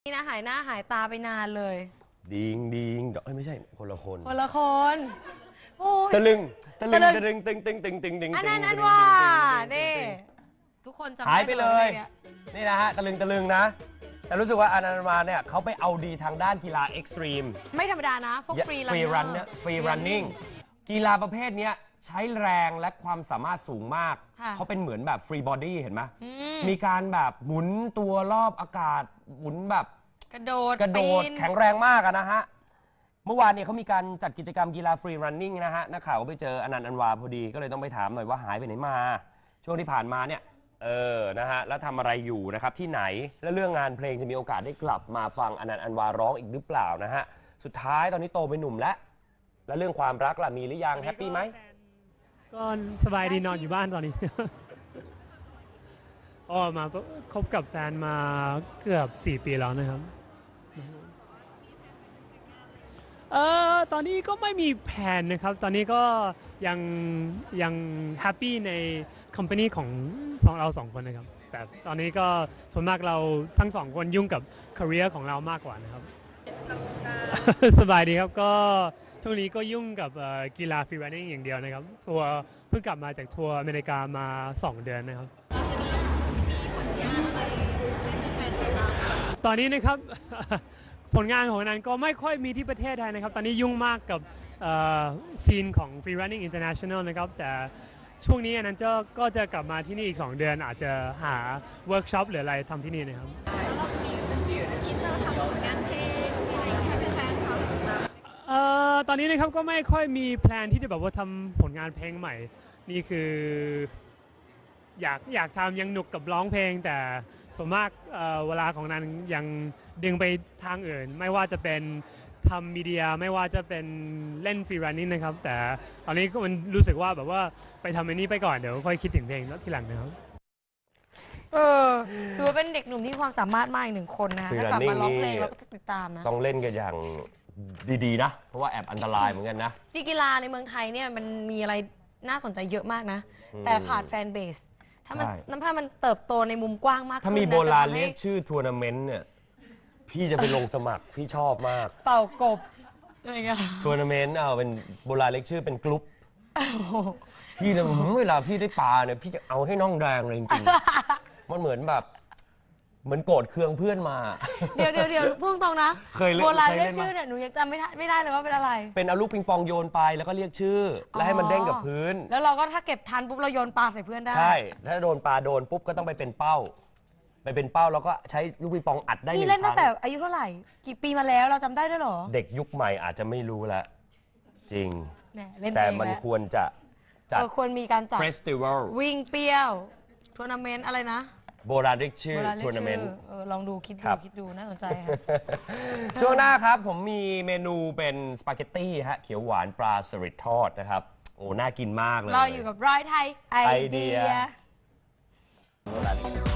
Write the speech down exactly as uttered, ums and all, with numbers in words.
นี่นะหายหน้าหายตาไปนานเลยดิงดิงเอ้ยไม่ใช่คนละคนคนละคนโอ้ยตะลึงตะลึงตะลึงตึงตึงตึงตึงตึงอันนั้นอันว่านี่ทุกคนจำหายไปเลยนี่นะฮะตะลึงตะลึงนะแต่รู้สึกว่าอนันต์มาเนี่ยเขาไปเอาดีทางด้านกีฬาเอ็กซ์ตรีมไม่ธรรมดานะพวกฟรีรันเนี่ยฟรีรันนิ่งกีฬาประเภทนี้ใช้แรงและความสามารถสูงมากเขาเป็นเหมือนแบบฟรีบอดี้เห็นไหมมีการแบบหมุนตัวรอบอากาศหมุนแบบกระโดดกระโดดแข็งแรงมากนะฮะเมื่อวานเนี่ยเขามีการจัดกิจกรรมกีฬาฟรีรันนิ่งนะฮะนักข่าวก็ไปเจออนันต์อันวาพอดีก็เลยต้องไปถามหน่อยว่าหายไปไหนมาช่วงที่ผ่านมาเนี่ยเออนะฮะแล้วทำอะไรอยู่นะครับที่ไหนและเรื่องงานเพลงจะมีโอกาสได้กลับมาฟังอนันต์อันวาร้องอีกหรือเปล่านะฮะสุดท้ายตอนนี้โตเป็นหนุ่มแล้วแล้วเรื่องความรักล่ะมีหรือยังแฮปปี้ไหมก็สบายดีนอนอยู่บ้านตอนนี้อ๋อมาคบกับแฟนมาเกือบสี่ปีแล้วนะครับเออตอนนี้ก็ไม่มีแผนนะครับตอนนี้ก็ยังยังแฮปปี้ในคอมพานีของสองเราสองคนนะครับแต่ตอนนี้ก็ส่วนมากเราทั้งสองคนยุ่งกับคาเรียของเรามากกว่านะครับสบายดีครับก็ช่วงนี้ก็ยุ่งกับกีฬาฟรีรันนิ่งอย่างเดียวนะครับทัวร์เพิ่งกลับมาจากทัวร์อเมริกามาสองเดือนนะครับตอนนี้นะครับผลงานของนั้นก็ไม่ค่อยมีที่ประเทศไทยนะครับตอนนี้ยุ่งมากกับซีนของ Free Running International นะครับแต่ช่วงนี้นั้นก็ก็จะกลับมาที่นี่อีกสองเดือนอาจจะหาเวิร์กช็อปหรืออะไรทำที่นี่นะครับตอนนี้นะครับก็ไม่ค่อยมีแพลนที่จะแบบว่าทำผลงานเพลงใหม่นี่คืออยากอยากทำยังหนุกกับร้องเพลงแต่ส่วนมากเวลาของนั้นยังดึงไปทางอื่นไม่ว่าจะเป็นทำมีเดียไม่ว่าจะเป็นเล่นฟรีรันนิ่งนะครับแต่ตอนนี้ก็มันรู้สึกว่าแบบว่าไปทำอันนี้ไปก่อนเดี๋ยวค่อยคิดถึงเพลงแล้วทีหลังนะครับเออคือว่าเป็นเด็กหนุ่มที่ความสามารถมากอีกหนึ่งคนนะคะถ้ากลับมาร้องเพลงเราก็จะติดตามนะต้องเล่นกันอย่างดีๆนะเพราะว่าแอบอันตรายเหมือนกันนะกีฬาในเมืองไทยเนี่ยมันมีอะไรน่าสนใจเยอะมากนะแต่ขาดแฟนเบสถ้ามันน้ำผ้ามันเติบโตในมุมกว้างมากถ้ามีโบราณเรียกชื่อทัวร์นาเมนต์เนี่ยพี่จะไปลงสมัครพี่ชอบมากเป่ากบอะไรเงี้ยทัวร์นาเมนต์เอาเป็นโบราณเรียกชื่อเป็นกลุ่มพี่เนี่ยเวลาพี่ได้ปลาเนี่ยพี่จะเอาให้น้องแดงเลยจริงๆมันเหมือนแบบเหมือนโกรธเคืองเพื่อนมาเดี๋ยวเดี๋ยวเดี๋ยวพูดตรงนะเคยเล่นโบราณเรียกชื่อเนี่ยหนูยังจำไม่ได้ไม่ได้เลยว่าเป็นอะไรเป็นเอาลูกปิงปองโยนไปแล้วก็เรียกชื่อแล้วให้มันเด้งกับพื้นแล้วเราก็ถ้าเก็บทันปุ๊บเราโยนปลาใส่เพื่อนได้ใช่ถ้าโดนปลาโดนปุ๊บก็ต้องไปเป็นเป้าไปเป็นเป้าแล้วก็ใช้ลูกปิงปองอัดได้หนึ่งครั้งนี่เล่นตั้งแต่อายุเท่าไหร่กี่ปีมาแล้วเราจำได้ด้วยหรอเด็กยุคใหม่อาจจะไม่รู้ละจริงแต่มันควรจะจัดควรมีการจัดเฟสติวัลวิ่งเปรี้ยวทัวร์นาเมนต์อะไรนะโบราณเรียกชื่อทัวร์นาเมนต์ลองดูคิดดูคิดดูน่าสนใจค่ะช่วงหน้าครับผมมีเมนูเป็นสปาเกตตี้ฮะเขียวหวานปลาสลิดทอดนะครับโอ้น่ากินมากเลยเราอยู่กับร้อยไทยไอเดีย